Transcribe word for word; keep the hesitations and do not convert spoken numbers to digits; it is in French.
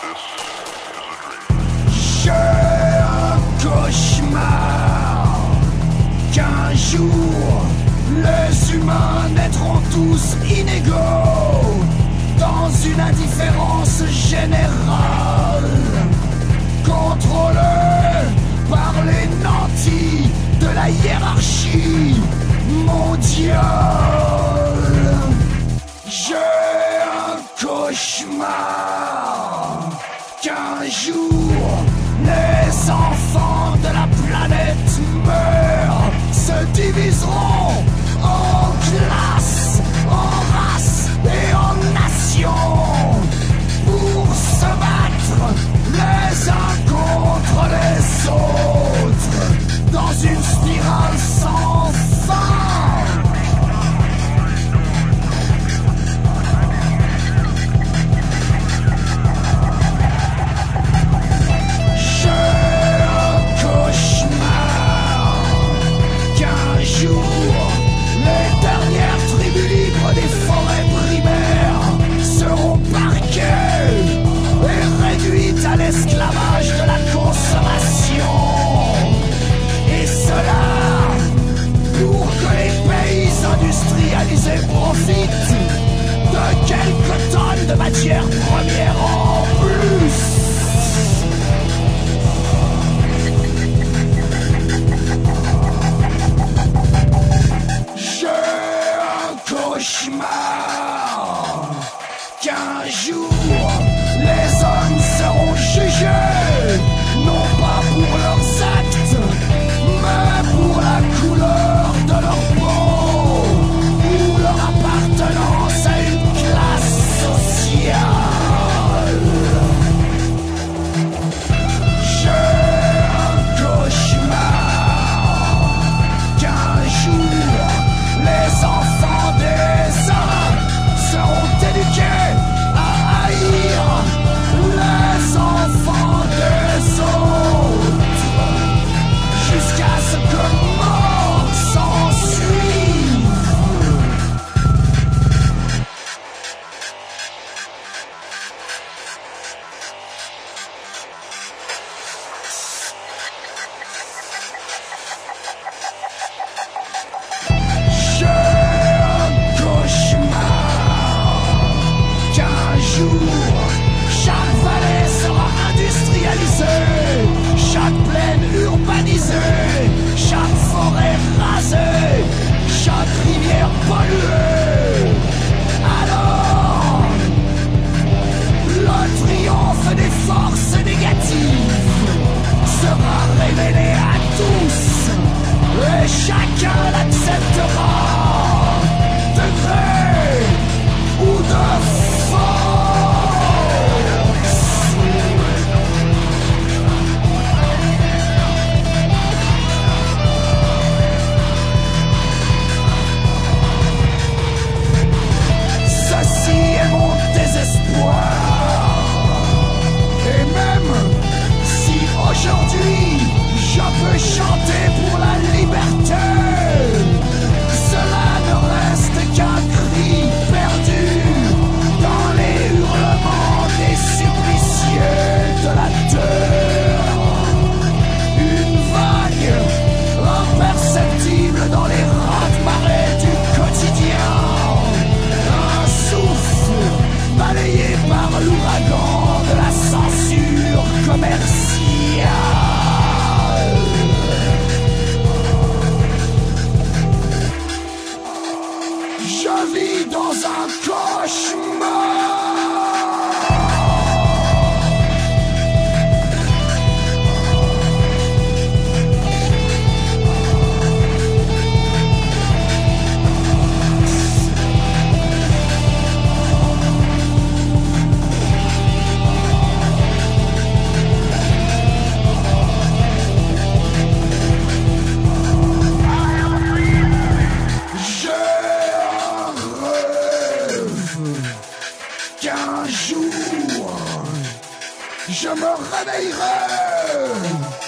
J'ai un cauchemar qu'un jour les humains naîtront tous inégaux dans une indifférence générale, contrôlée par les nantis de la hiérarchie mondiale. J'ai un cauchemar qu'un jour les enfants de la planète meurent, se diviseront en classes, en races et en nations pour se battre les uns contre les autres dans une spirale sans fin. J'ai un cauchemar qu'un jour les dernières tribus libres des forêts primaires seront parquées et réduites à l'esclavage de la consommation. Et cela pour que les pays industrialisés profitent de quelques tonnes de matières premières en plus. J'ai un cauchemar qu'un jour les hommes seront jugés, non pas pour leurs actes, mais pour la couleur de leur peau ou leur appartenance à une classe sociale. J'ai un cauchemar qu'un jour les enfants des uns seront éduqués à haïr les enfants des autres, jusqu'à ce que mort s'en suive. J'ai un cauchemar qu'un jour chaque vallée sera industrialisée, chaque plaine urbanisée, chaque forêt rasée, chaque rivière polluée. Alors, le triomphe des forces négatives sera révélé à tous et chacun l'acceptera de gré ou de force. Ceci est mon désespoir. Et même si aujourd'hui je peux chanter pour la liberté, cela ne reste qu'un cri perdu dans les hurlements des suppliciés de la terre. Une vague imperceptible dans les raz-de-marée du quotidien. Un souffle balayé par l'ouragan de la censure commerciale. Je vis dans un cauchemar. J'ai un rêve qu'un jour je me réveillerai